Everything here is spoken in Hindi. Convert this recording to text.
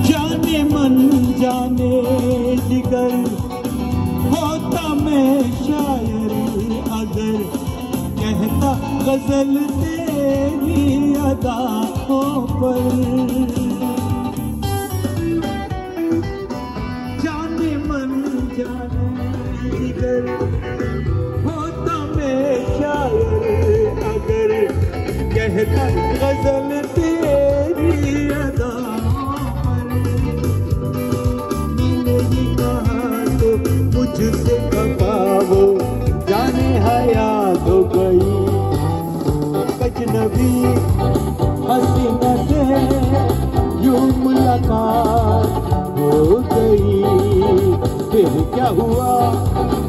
जाने मन जाने जिगर होता मैं शायर अगर कहता गजल तेरी अदाओं पर। जाने मन जाने जिगर होता मैं शायर अगर कहता गजल तेरी अदाओं पर। मिलेगी कहाँ तो मुझसे खफा वो जाने हया तो गई अजनबी हसीना से यूं मुलाकात हो गई। फिर क्या हुआ